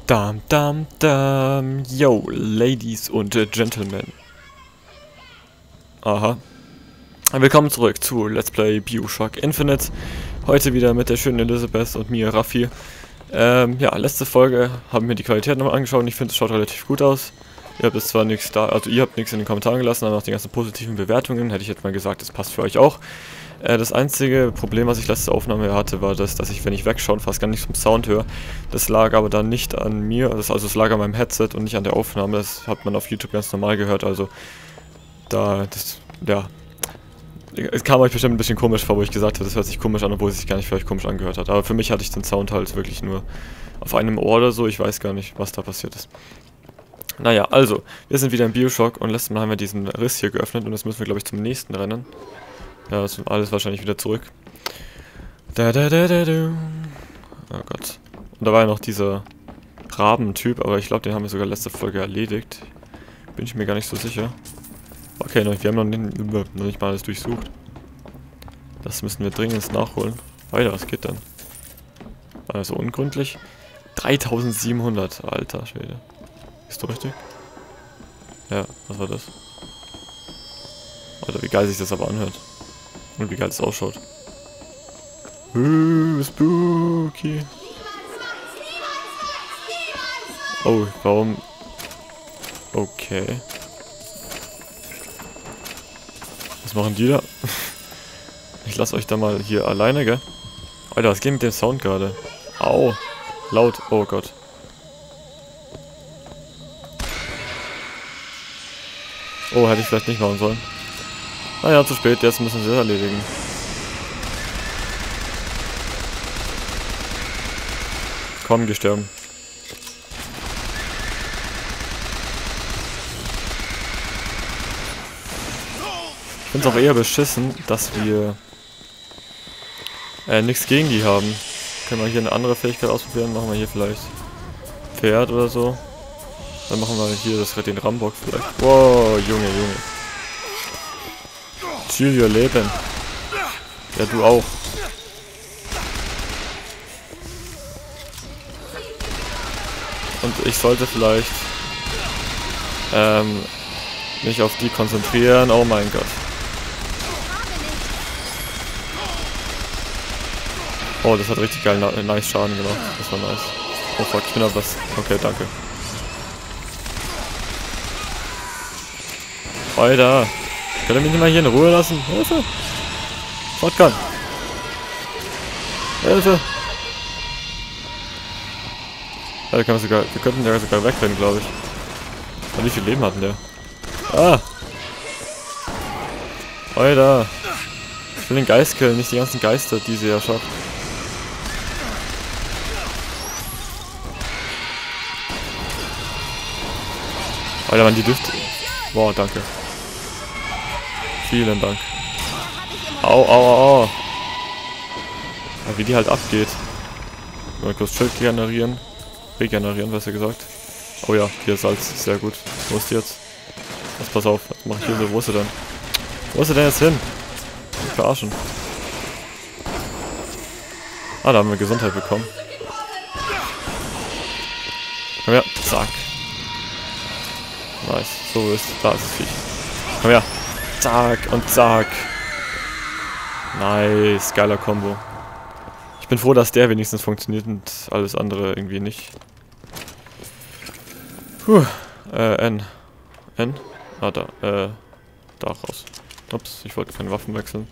Dam, dam, dam. Yo, Ladies und Gentlemen. Aha. Willkommen zurück zu Let's Play Bioshock Infinite. Heute wieder mit der schönen Elizabeth und mir, Raffi. Ja, letzte Folge haben wir die Qualität nochmal angeschaut und ich finde, es schaut relativ gut aus. Ihr habt jetzt zwar nichts da, also ihr habt nichts in den Kommentaren gelassen, aber nach den ganzen positiven Bewertungen hätte ich jetzt mal gesagt, das passt für euch auch. Das einzige Problem, was ich letzte Aufnahme hatte, war das, dass ich, wenn ich wegschaue, fast gar nichts vom Sound höre. Das lag aber dann nicht an mir, also es lag an meinem Headset und nicht an der Aufnahme. Das hat man auf YouTube ganz normal gehört, also ja. Es kam euch bestimmt ein bisschen komisch vor, wo ich gesagt habe, das hört sich komisch an, obwohl es sich gar nicht für euch komisch angehört hat. Aber für mich hatte ich den Sound halt wirklich nur auf einem Ohr oder so, ich weiß gar nicht, was da passiert ist. Naja, also, wir sind wieder im Bioshock und letztes Mal haben wir diesen Riss hier geöffnet und jetzt müssen wir, glaube ich, zum nächsten rennen. Ja, das ist alles wahrscheinlich wieder zurück. Oh Gott. Und da war ja noch dieser Rabentyp, aber ich glaube, den haben wir sogar letzte Folge erledigt. Bin ich mir gar nicht so sicher. Okay, wir haben noch nicht mal alles durchsucht. Das müssen wir dringend nachholen. Weiter, was geht denn? Also ungründlich. 3700, alter Schwede. Ist du richtig? Ja, was war das? Alter, wie geil sich das aber anhört. Und wie geil es ausschaut. Spooky. Oh, warum? Okay. Was machen die da? Ich lasse euch da mal hier alleine, gell? Alter, was geht mit dem Sound gerade? Au. Laut. Oh Gott. Oh, hätte ich vielleicht nicht machen sollen. Naja, zu spät, jetzt müssen sie es erledigen. Komm, gestorben. Ich finde es auch eher beschissen, dass wir nichts gegen die haben. Können wir hier eine andere Fähigkeit ausprobieren? Machen wir hier vielleicht Pferd oder so. Dann machen wir hier den Rambock vielleicht. Wow, Junge. Chill your Leben. Ja, du auch. Und ich sollte vielleicht mich auf die konzentrieren. Oh mein Gott. Oh, das hat richtig geil nice Schaden gemacht. Das war nice. Oh fuck, ich bin auf was. Okay, danke. Alter. Könnt ihr mich nicht mal hier in Ruhe lassen? Hilfe! Shotgun! Hilfe! Ja, wir könnten ja sogar wegrennen, glaube ich. Und wie viel Leben hatten der? Ah! Alter! Ich will den Geist killen, nicht die ganzen Geister, die sie ja schafft. Alter, man, die dürfte... Wow, danke. Vielen Dank. Au. Ja, wie die halt abgeht. Mal kurz Schild regenerieren, besser gesagt. Oh ja, hier Salz, sehr gut. Wo ist die jetzt? Was, pass auf, was mach ich hier so? Wo ist sie denn? Wo ist sie denn jetzt hin? Ich verarschen. Ah, da haben wir Gesundheit bekommen. Komm her, zack. Nice, da ist das Viech. Komm her. Zack und zack. Nice, geiler Combo. Ich bin froh, dass der wenigstens funktioniert und alles andere irgendwie nicht. Puh, N. Ah, da, da raus. Ups, ich wollte keine Waffen wechseln.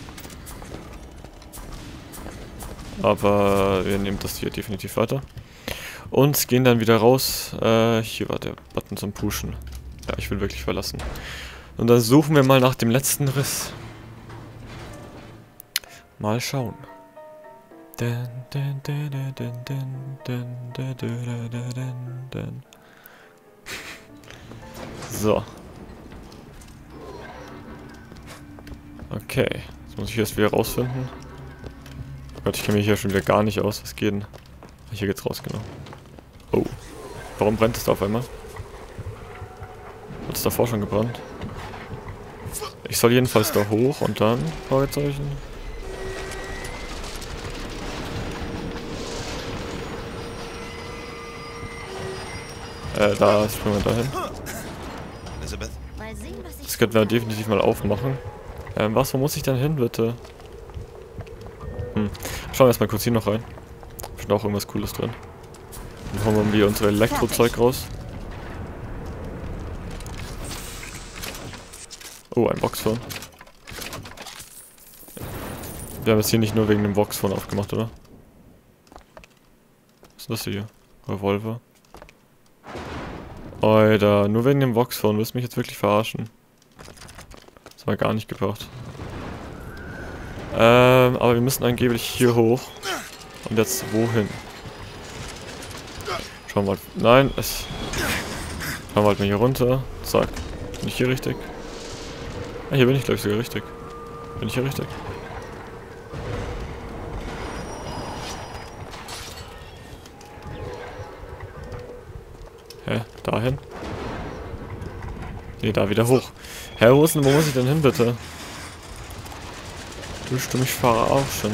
Aber wir nehmen das hier definitiv weiter. Und gehen dann wieder raus. Hier war der Button zum Pushen. Ja, ich will wirklich verlassen. Und dann suchen wir mal nach dem letzten Riss. Mal schauen. So. Okay. Jetzt muss ich erst wieder rausfinden. Oh Gott, ich kenne mich hier schon wieder gar nicht aus. Was geht denn? Hier geht's raus, genau. Oh. Warum brennt es da auf einmal? Hat es davor schon gebrannt? Ich soll jedenfalls da hoch und dann Fragezeichen. Da springen wir dahin. Das könnten wir definitiv mal aufmachen. Wo muss ich denn hin, bitte? Schauen wir erstmal kurz hier noch rein. Bestimmt auch irgendwas Cooles drin. Dann holen wir unser Elektrozeug raus. Oh, ein Voxphone. Wir haben es hier nicht nur wegen dem Voxphone aufgemacht, oder? Was ist das hier? Revolver. Alter, nur wegen dem Voxphone. Willst du mich jetzt wirklich verarschen? Das war gar nicht gebracht. Aber wir müssen angeblich hier hoch. Und jetzt wohin? Schauen wir mal. Nein, es. Schauen wir halt mal hier runter. Zack. Bin ich hier richtig? Ah, hier bin ich, glaube ich, sogar richtig. Bin ich hier richtig? Hä? Dahin? Ne, da wieder hoch. Hä, wo muss ich denn hin, bitte? Willst du mich verarschen?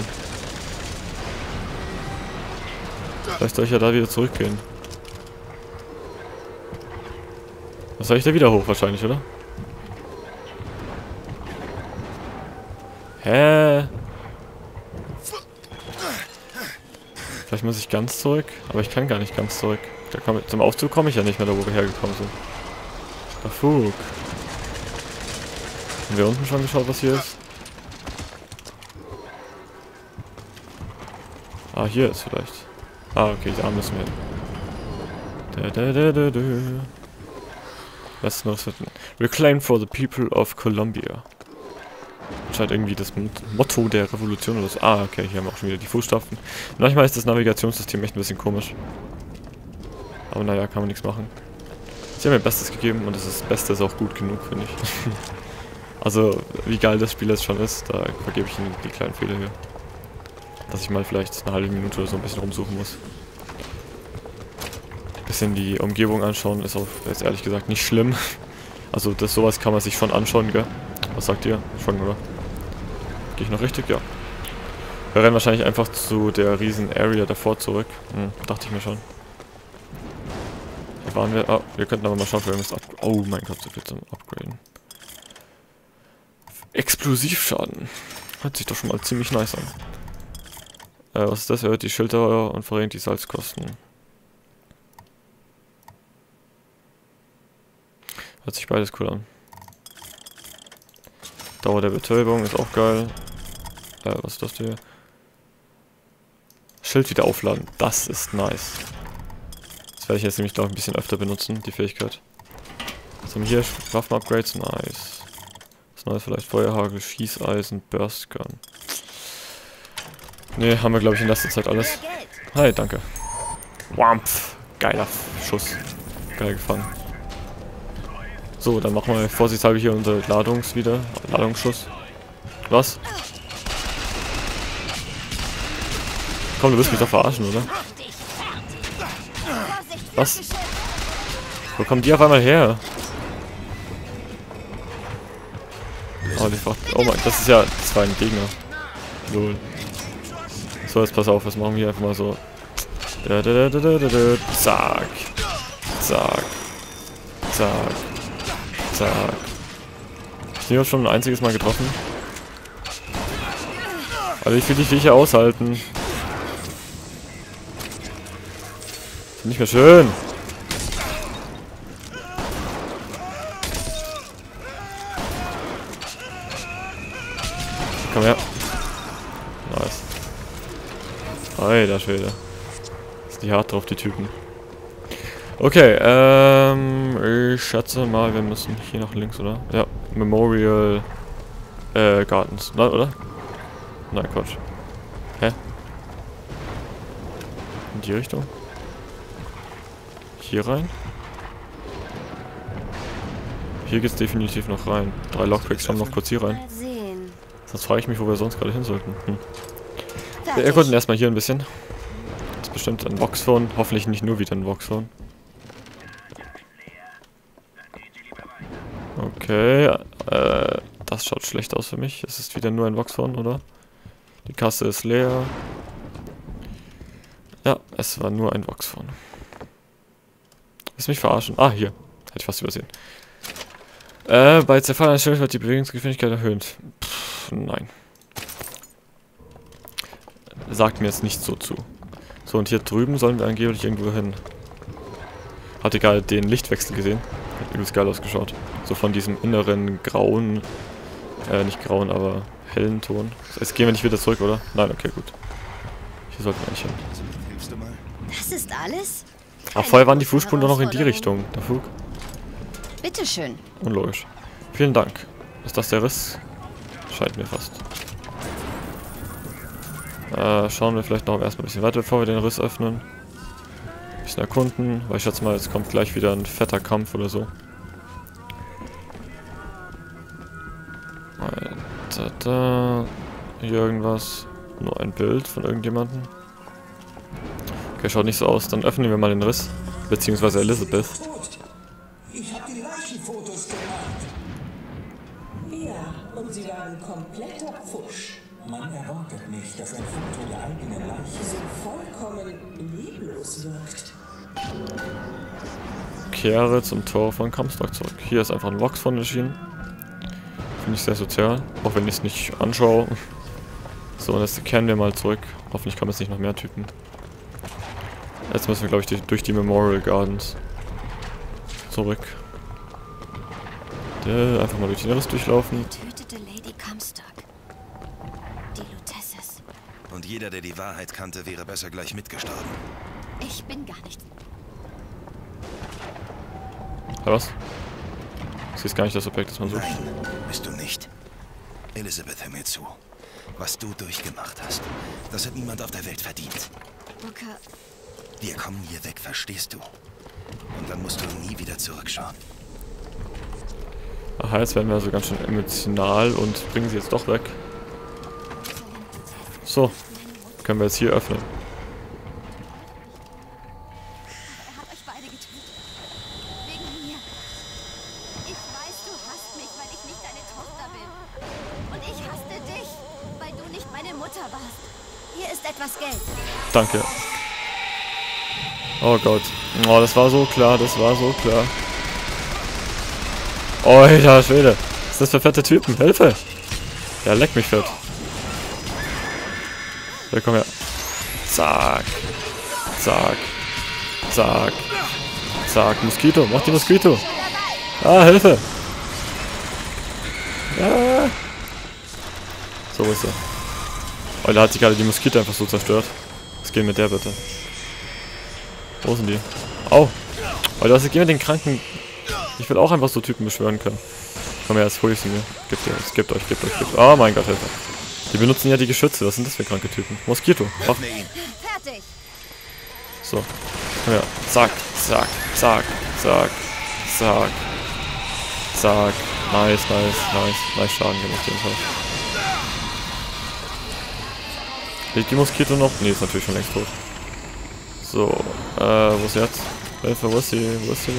Vielleicht soll ich ja da wieder zurückgehen. Was soll ich da wieder hoch wahrscheinlich, oder? Hä? Vielleicht muss ich ganz zurück, aber ich kann gar nicht ganz zurück. Zum Aufzug komme ich ja nicht mehr, da wo wir hergekommen sind. Ach, Fug. Haben wir unten schon geschaut, was hier ist? Ah, hier ist vielleicht. Ah, okay, da müssen wir. Was noch? Reclaim for the people of Colombia. Scheint irgendwie das Motto der Revolution oder so. Ah, okay, hier haben wir auch schon wieder die Fußstapfen. Manchmal ist das Navigationssystem echt ein bisschen komisch. Aber naja, kann man nichts machen. Sie haben ihr Bestes gegeben und das Beste ist auch gut genug, finde ich. Also, wie geil das Spiel jetzt schon ist, da vergebe ich Ihnen die kleinen Fehler hier. Dass ich mal vielleicht eine halbe Minute oder so ein bisschen rumsuchen muss. Bisschen die Umgebung anschauen ist auch jetzt ehrlich gesagt nicht schlimm. Also sowas kann man sich schon anschauen, gell? Was sagt ihr? Schon, oder? Gehe ich noch richtig? Ja. Wir rennen wahrscheinlich einfach zu der riesen Area davor zurück. Dachte ich mir schon. Hier waren wir. Ah, wir könnten aber mal schauen, ob wir irgendwas oh mein Gott, so viel zum Upgraden. Explosivschaden. Hört sich doch schon mal ziemlich nice an. Was ist das? Erhöht die Schilddauer und verringert die Salzkosten. Hört sich beides cool an. Dauer der Betäubung ist auch geil. Was ist das hier? Schild wieder aufladen. Das ist nice. Das werde ich jetzt nämlich, glaube ich, ein bisschen öfter benutzen, die Fähigkeit. Was haben wir hier? Waffen-Upgrades? Nice. Was Neues vielleicht? Feuerhagel, Schießeisen, Burst Gun. Ne, haben wir, glaube ich, in letzter Zeit alles. Hi, danke. Wampf. Geiler Schuss. Geil gefangen. So, dann machen wir vorsichtshalber hier unsere Ladungsschuss. Was? Komm, du wirst mich doch verarschen, oder? Was? Wo kommen die auf einmal her? Oh, oh mein, das ist ja... Das war ein Gegner. Lol. So, jetzt pass auf, was machen wir hier einfach mal so. Zack. Zack. Zack. Zack. Ich bin schon ein einziges Mal getroffen. Also ich will die Viecher aushalten. Ist nicht mehr schön. Komm her. Nice. Alter Schwede. Ist die hart drauf, die Typen. Okay, ich schätze mal, wir müssen hier nach links, oder? Ja, Memorial Gardens, na, oder? Nein, Quatsch. Hä? In die Richtung? Hier rein? Hier geht's definitiv noch rein. 3 Lockpicks haben noch kurz hier rein. Sonst frage ich mich, wo wir sonst gerade hin sollten. Wir erkunden erstmal hier ein bisschen. Das ist bestimmt ein Voxphone. Hoffentlich nicht nur wieder ein Voxphone. Okay, das schaut schlecht aus für mich. Es ist wieder nur ein Voxphone, oder? Die Kasse ist leer. Ja, es war nur ein Voxphone. Willst du mich verarschen? Ah, hier. Hätte ich fast übersehen. Bei zerfallenen Stellen wird die Bewegungsgeschwindigkeit erhöht. Pff, nein. Sagt mir jetzt nicht so zu. So, und hier drüben sollen wir angeblich irgendwo hin. Hat ihr gerade den Lichtwechsel gesehen? Hat übelst geil ausgeschaut. So von diesem inneren grauen, nicht grauen, aber hellen Ton. Jetzt gehen wir nicht wieder zurück, oder? Nein, okay, gut. Hier sollten wir nicht hin. Das ist alles? Ach, vorher waren die Fußspuren doch noch in die Richtung. Der Flug. Bitteschön. Unlogisch. Vielen Dank. Ist das der Riss? Scheint mir fast. Schauen wir vielleicht noch erstmal ein bisschen weiter, bevor wir den Riss öffnen. Ein bisschen erkunden, weil ich schätze mal, jetzt kommt gleich wieder ein fetter Kampf oder so. Da. Hier irgendwas. Nur ein Bild von irgendjemandem. Okay, schaut nicht so aus. Dann öffnen wir mal den Riss. Beziehungsweise Elizabeth. Ich habe die Leichenfotos gemacht. Ja, und sie waren kompletter Pfusch. Man erwartet nicht, dass ein Foto der eigenen Leiche So vollkommen leblos wirkt. Kehre zum Tor von Comstock zurück. Hier ist einfach ein Vox von erschienen. Finde ich sehr sozial. Auch wenn ich es nicht anschaue. So, und jetzt kehren wir mal zurück. Hoffentlich kommen jetzt nicht noch mehr Typen. Jetzt müssen wir, glaube ich, durch die Memorial Gardens zurück. Einfach mal durch den Riss durchlaufen. Tötete Lady Comstock. Die Lutesses. Und jeder, der die Wahrheit kannte, wäre besser gleich mitgestorben. Ich bin gar nicht. Ja, was? Das ist gar nicht das Objekt, das man sucht. Nein, bist du nicht. Elizabeth, hör mir zu. Was du durchgemacht hast, das hat niemand auf der Welt verdient. Booker, Wir kommen hier weg, verstehst du? Und dann musst du nie wieder zurückschauen. Aha, jetzt werden wir also ganz schön emotional und bringen sie jetzt doch weg. So, können wir jetzt hier öffnen. er hat euch beide getötet. Wegen mir. Ich weiß, du hasst mich, weil ich nicht deine Tochter bin. Und ich hasste dich, weil du nicht meine Mutter warst. Hier ist etwas Geld. Danke. Oh Gott. Oh, das war so klar, das war so klar. Oh, Alter Schwede. Was ist das für fette Typen? Hilfe! Ja, leck mich fett. Ja, komm her. Zack. Zack. Zack. Zack. Moskito. Mach die Moskito. Ah, Hilfe! Ja. So, wo ist er? Oh, da hat sich gerade die Moskito einfach so zerstört. Was geht mit der bitte? Wo sind die? Au! Oh, das geht mit den Kranken. Ich will auch einfach so Typen beschwören können. Komm her, jetzt hol ich sie mir. Gebt euch. Oh mein Gott, Hilfe. Die benutzen ja die Geschütze. Was sind das für kranke Typen? Moskito. Ach. Fertig. So. Komm her. Zack, zack, zack, zack, zack, zack. Nice Schaden gemacht jedenfalls. Lebt die Moskito noch? Ne, ist natürlich schon längst tot. So, wo ist sie jetzt? Hilfe, wo ist sie?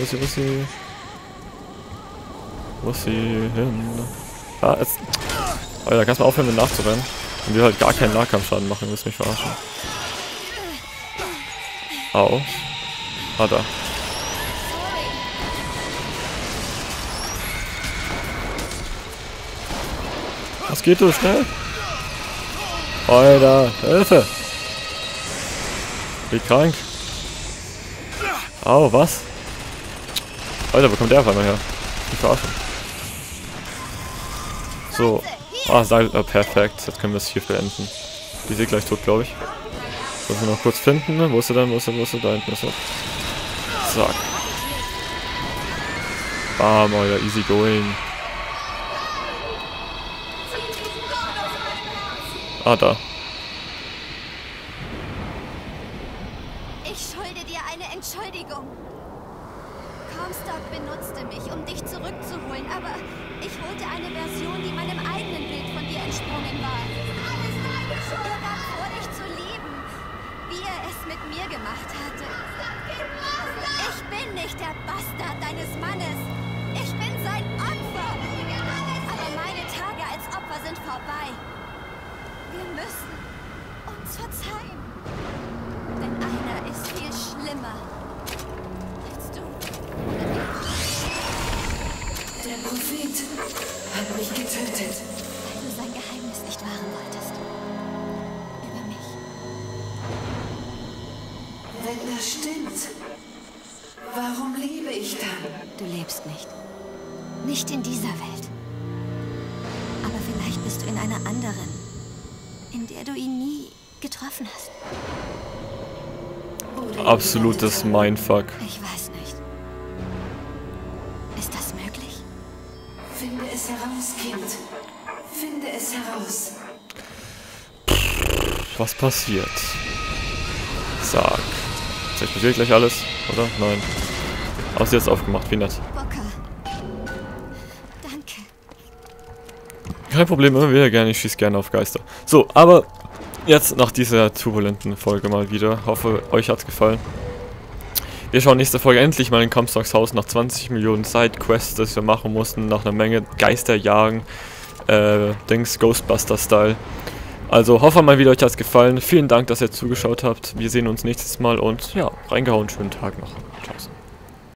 Wo ist sie hin? Ah, jetzt. Oh ja, kannst du mal aufhören, mit nachzurennen. Und wir halt gar keinen Nahkampfschaden machen, willst mich verarschen. Au. Ah, da. Was geht du schnell? Alter, Hilfe! Wie krank. Au, was? Alter, wo kommt der auf einmal her? Ich verarschen. So. Ah, Seil. Perfekt. Jetzt können wir es hier beenden. Die ist eh gleich tot, glaube ich. Müssen wir noch kurz finden. Wo ist sie denn? Wo ist sie? Da hinten ist sie. Zack. Bam, Alter. Easy going. Ah, da. Ich schulde dir eine Entschuldigung. Comstock benutzte mich, um dich zurückzuholen, aber ich holte eine Version, die meinem eigenen Bild von dir entsprungen war. Er gab vor, dich zu lieben, wie er es mit mir gemacht hatte. Ich bin nicht der Bastard deines Mannes. Ich bin sein Opfer. Aber meine Tage als Opfer sind vorbei. Wir müssen uns verzeihen. Denn einer ist viel schlimmer als du. hat mich getötet. Weil du sein Geheimnis nicht wahren wolltest. Über mich. Wenn das stimmt, warum lebe ich dann? Du lebst nicht. Nicht in dieser Welt. Aber vielleicht bist du in einer anderen, in der du ihn nie getroffen hast. Oder Absolutes Mindfuck. Ich weiß nicht. Ist das möglich? Finde es heraus, Kind. Finde es heraus. Was passiert? Sag. Jetzt explodiert gleich alles, oder? Nein. Aber sie hat es aufgemacht, wie nett. Booker. Danke. Kein Problem, immer wieder gerne. Ich schieße gerne auf Geister. So, aber jetzt nach dieser turbulenten Folge mal wieder. Hoffe, euch hat's gefallen. Wir schauen nächste Folge endlich mal in Comstocks Haus nach 20 Millionen Sidequests, das wir machen mussten, nach einer Menge Geisterjagen, Ghostbuster-Style. Also hoffe mal wieder, euch hat's gefallen. Vielen Dank, dass ihr zugeschaut habt. Wir sehen uns nächstes Mal und ja, reingehauen, schönen Tag noch. Ciao.